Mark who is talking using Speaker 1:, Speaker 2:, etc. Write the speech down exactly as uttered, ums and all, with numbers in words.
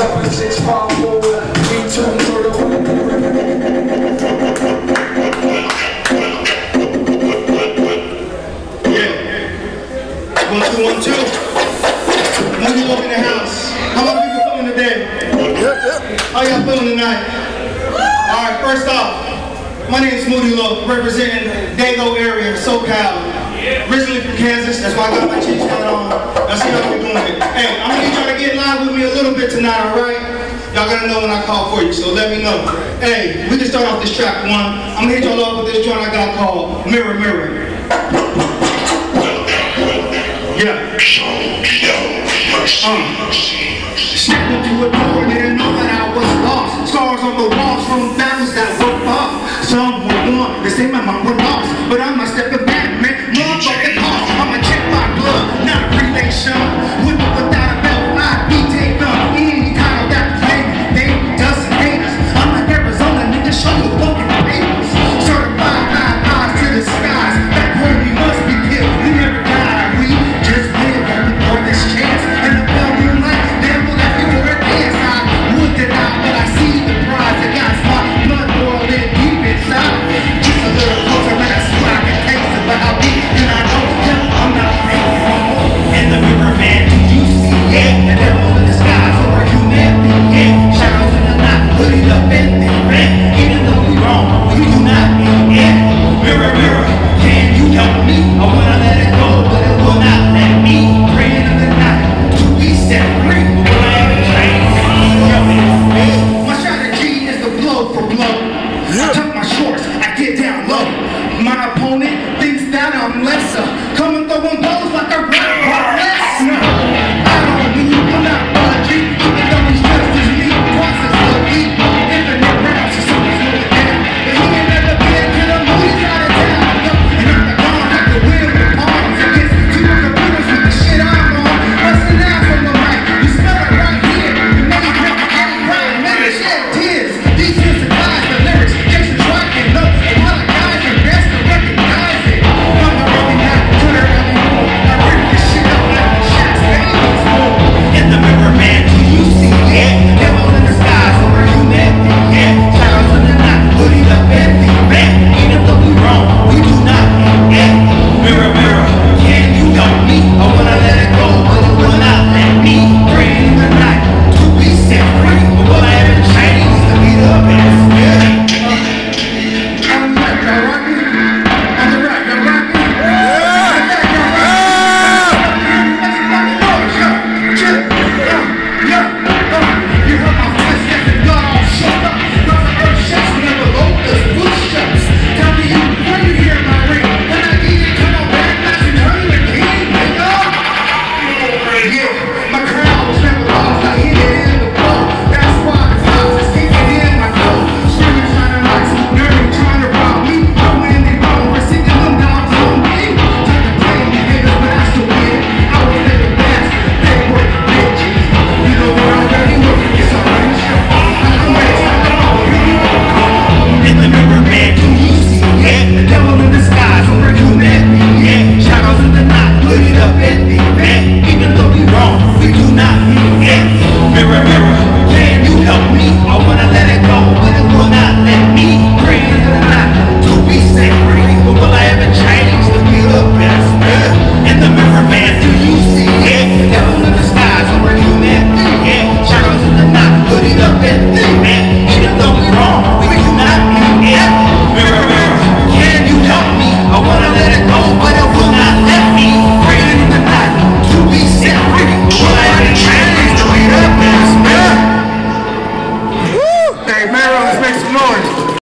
Speaker 1: seven six five four three two zero one.
Speaker 2: Yeah. One, two, one, two. MoodyLoc in the house. How my people feeling today?
Speaker 1: Yep, yep.
Speaker 2: How y'all feeling tonight? Alright, first off, my name is MoodyLoc, representing Dago area, SoCal. Originally from Kansas, that's why I got my Chiefs hat on. That's how we're doing it. Hey, I'm gonna need y'all to get live with me a little bit tonight, alright? Y'all gotta know when I call for you, so let me know. Hey, we can start off this track one. I'm gonna hit y'all off with this joint I got called Mirror, Mirror. Yeah. Uh.